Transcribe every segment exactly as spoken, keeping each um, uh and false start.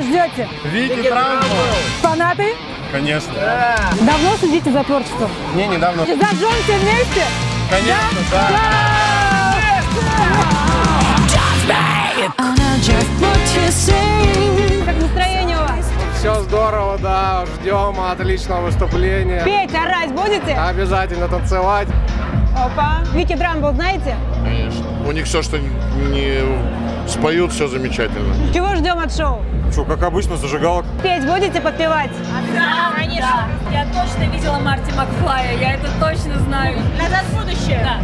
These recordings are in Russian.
ждете? Вики Трампл. Фанаты? Конечно. Да. Давно следите за творчеством? Не, недавно. Зажжем все вместе? Конечно, да. Да. Как настроение у вас? Все здорово, да. Ждем отличного выступления. Петь, орать будете? Обязательно танцевать. Опа. Вики Трампл знаете? Конечно. У них все, что не споют, все замечательно. Чего ждем от шоу? Что, как обычно, зажигалок. Петь будете, подпевать? Да, конечно. Да. Я точно видела Марти Макфлая, я это точно знаю. Назад в будущее. Да.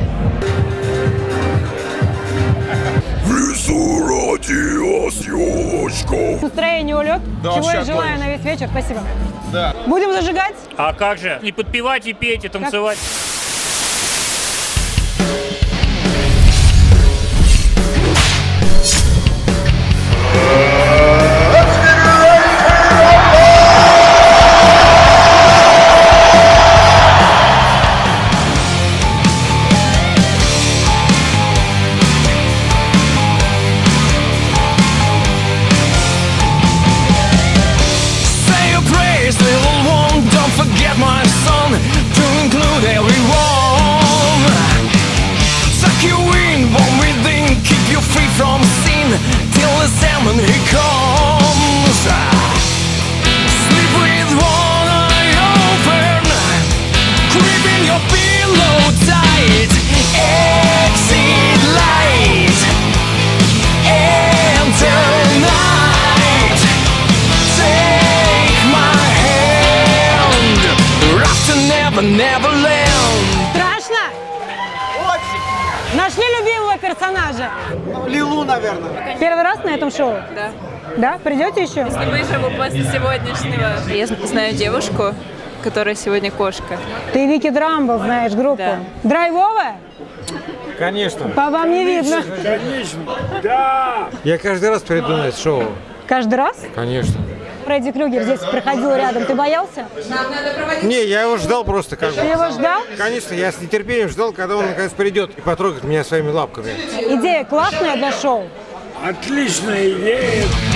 В лесу родилась елочка. Настроение улет. Да, Чего я ща желаю точно. на весь вечер. Спасибо. Да. Будем зажигать? А как же? И подпевать, и петь, и танцевать. Страшно? Очень. Нашли любимого персонажа? Ну, Лилу, наверное. Первый раз на этом шоу? Да. Да? Придете еще? Если выживу после сегодняшнего. Я знаю девушку, которая сегодня кошка. Ты Вики Трампл знаешь группу? Да. Драйвовая? Конечно. По вам не видно. Конечно. Да. Я каждый раз приду на это шоу. Каждый раз? Конечно. Фредди Крюгер здесь проходил рядом. Ты боялся? Не, я его ждал просто как бы. Ты его ждал? Конечно, я с нетерпением ждал, когда он наконец придет и потрогает меня своими лапками. Идея классная для шоу. Отличная идея.